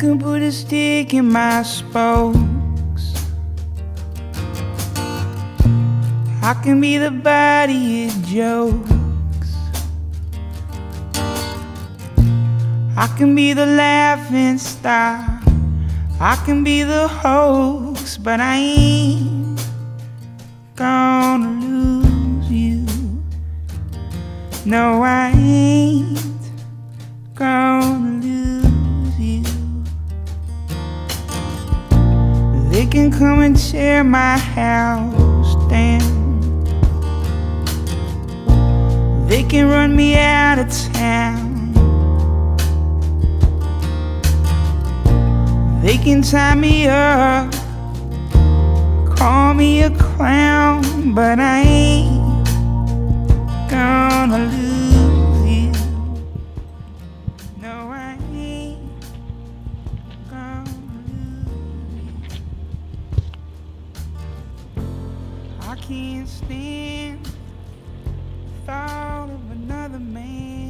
can put a stick in my spokes. I can be the body it jokes. I can be the laughing stock. I can be the hoax, but I ain't gonna lose you. No, I ain't gonna lose you. They can come and tear my house down. They can run me out of town. They can tie me up, call me a clown, but I ain't gonna lose you. No, I ain't gonna lose you. I can't stand the thought of another man.